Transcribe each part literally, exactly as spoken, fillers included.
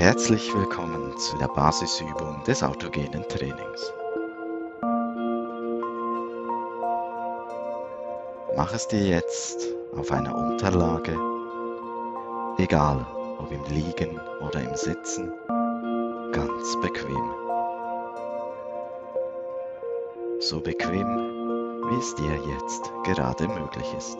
Herzlich willkommen zu der Basisübung des autogenen Trainings. Mach es dir jetzt auf einer Unterlage, egal ob im Liegen oder im Sitzen, ganz bequem. So bequem, wie es dir jetzt gerade möglich ist.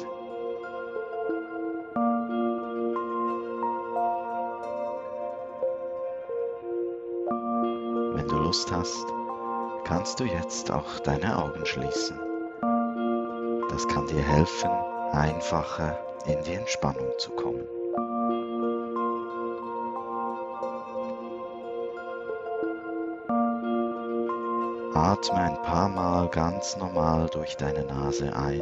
Wenn du Lust hast, kannst du jetzt auch deine Augen schließen. Das kann dir helfen, einfacher in die Entspannung zu kommen. Atme ein paar Mal ganz normal durch deine Nase ein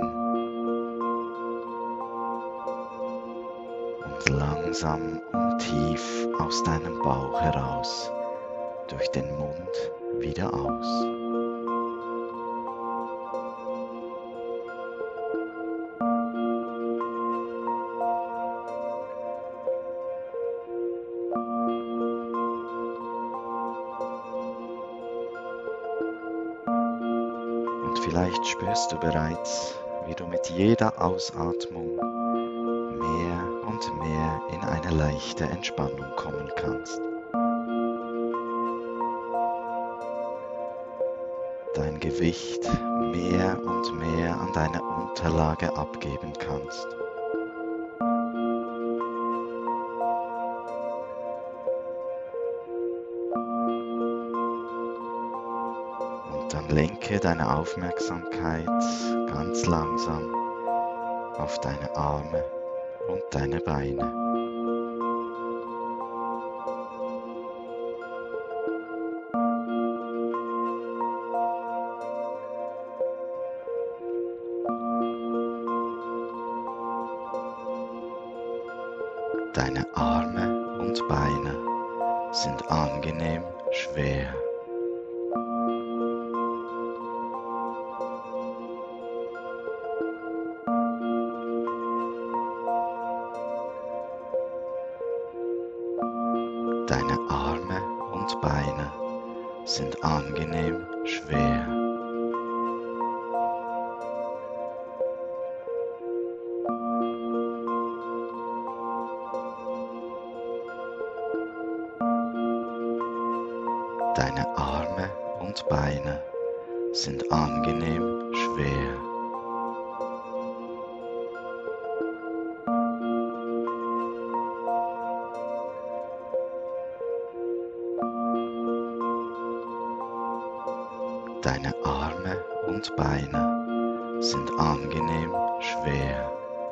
und langsam und tief aus deinem Bauch heraus durch den Mund wieder aus. Und vielleicht spürst du bereits, wie du mit jeder Ausatmung mehr und mehr in eine leichte Entspannung kommen kannst. Dein Gewicht mehr und mehr an deine Unterlage abgeben kannst. Und dann lenke deine Aufmerksamkeit ganz langsam auf deine Arme und deine Beine. Deine Arme und Beine sind angenehm schwer. Deine Arme und Beine sind angenehm schwer. Deine Arme und Beine sind angenehm schwer. Deine Arme und Beine sind angenehm schwer.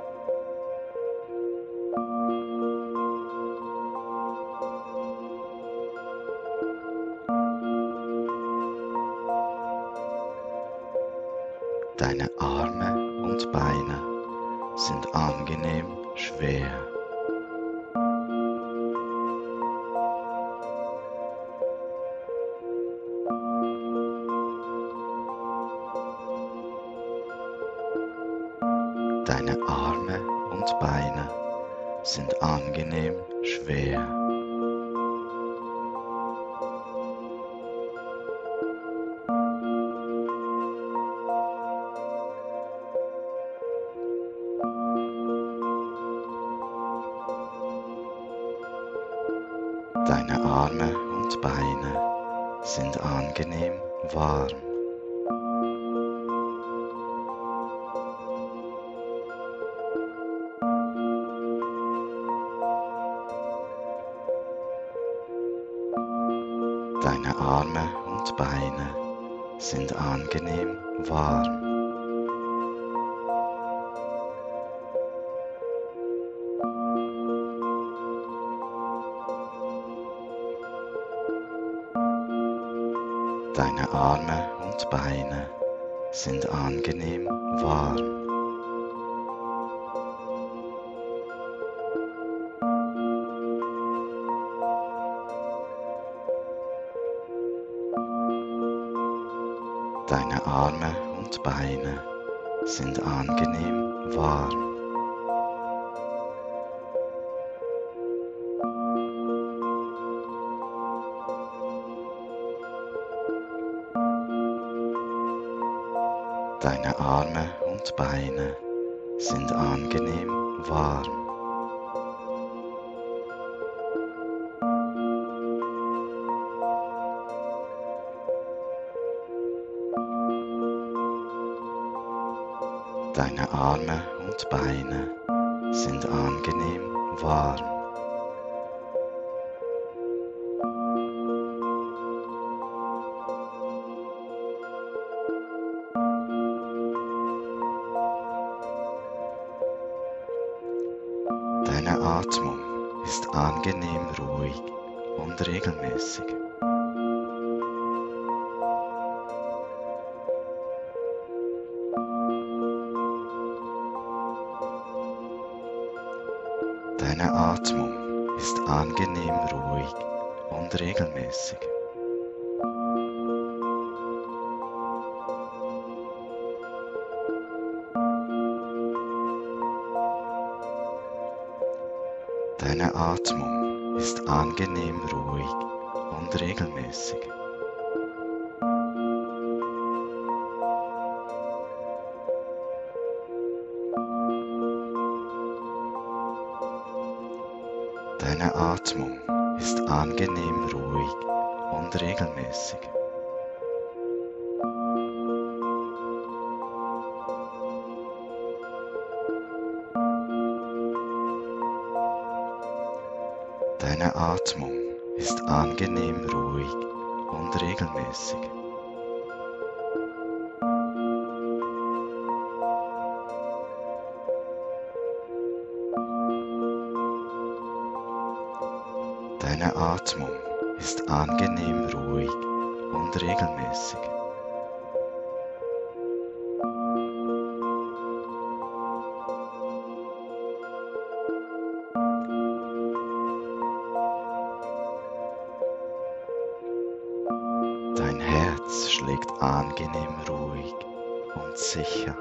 Deine Arme und Beine sind angenehm schwer. Deine Arme und Beine sind angenehm schwer. Deine Arme und Beine sind angenehm warm. Deine Arme und Beine sind angenehm warm. Deine Arme und Beine sind angenehm warm. Deine Arme und Beine sind angenehm warm. Deine Arme und Beine sind angenehm warm. Deine Arme und Beine sind angenehm warm. Deine Atmung ist angenehm ruhig und regelmäßig. Deine Atmung ist angenehm ruhig und regelmäßig. Deine Atmung ist angenehm ruhig und regelmäßig. Deine Atmung ist angenehm ruhig und regelmäßig. Deine Atmung ist angenehm ruhig und regelmäßig. Deine Atmung ist angenehm ruhig und regelmäßig. Dein Herz schlägt angenehm ruhig und sicher.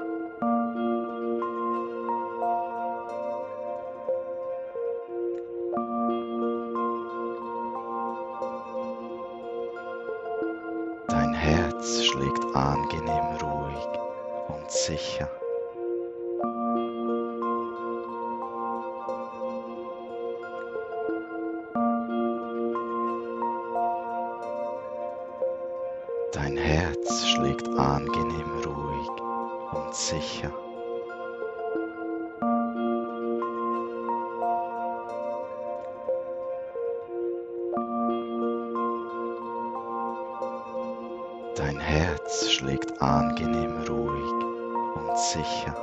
Dein Herz schlägt angenehm ruhig und sicher. Dein Herz schlägt angenehm ruhig und sicher. Dein Herz schlägt angenehm ruhig und sicher.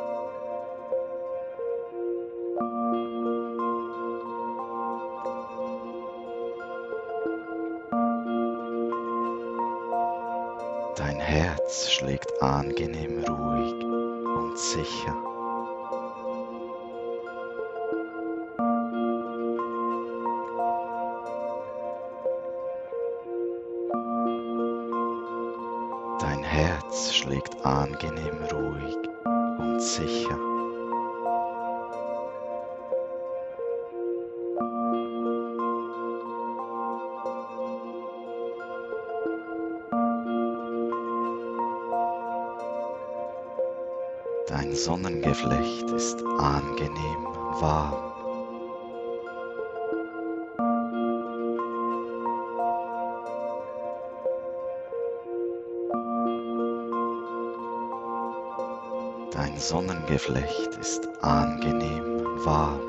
Dein Herz schlägt angenehm ruhig und sicher. Dein Herz schlägt angenehm ruhig und sicher. Dein Sonnengeflecht ist angenehm warm. Dein Sonnengeflecht ist angenehm warm.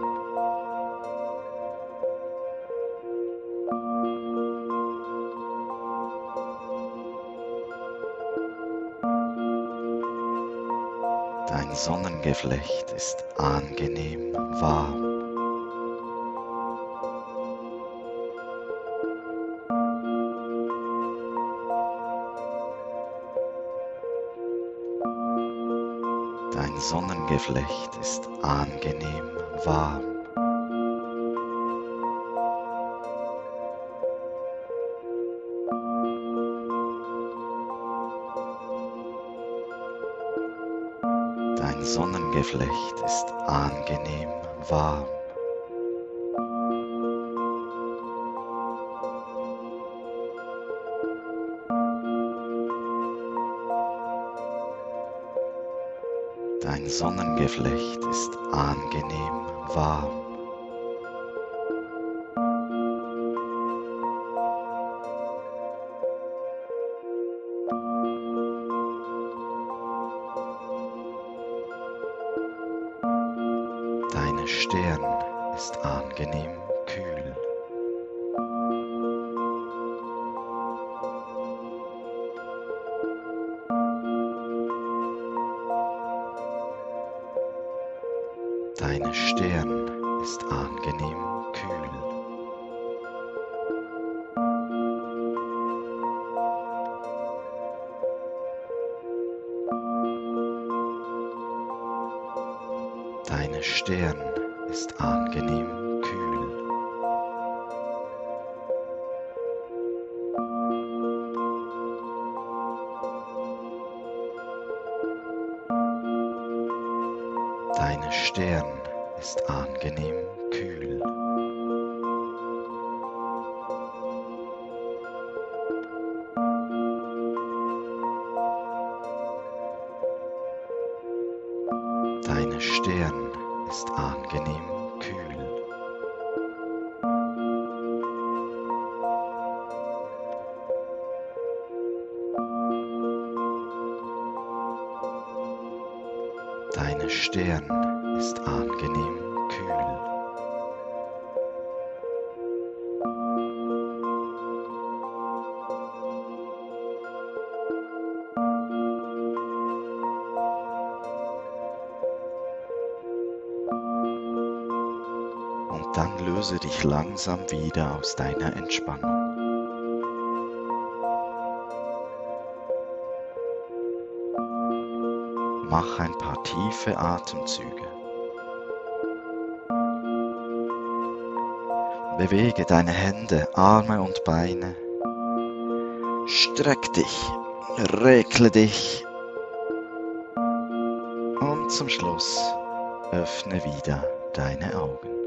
Dein Sonnengeflecht ist angenehm warm. Dein Sonnengeflecht ist angenehm warm. Dein Sonnengeflecht ist angenehm warm. Dein Sonnengeflecht ist angenehm warm. Deine Stirn ist angenehm kühl. Deine Stirn ist angenehm kühl. Deine Stirn ist angenehm kühl. Deine Stirn ist angenehm kühl. Deine Stirn ist angenehm kühl. Deine Stirn ist angenehm kühl. Und dann löse dich langsam wieder aus deiner Entspannung. Mach ein paar tiefe Atemzüge. Bewege deine Hände, Arme und Beine. Streck dich, regle dich. Und zum Schluss öffne wieder deine Augen.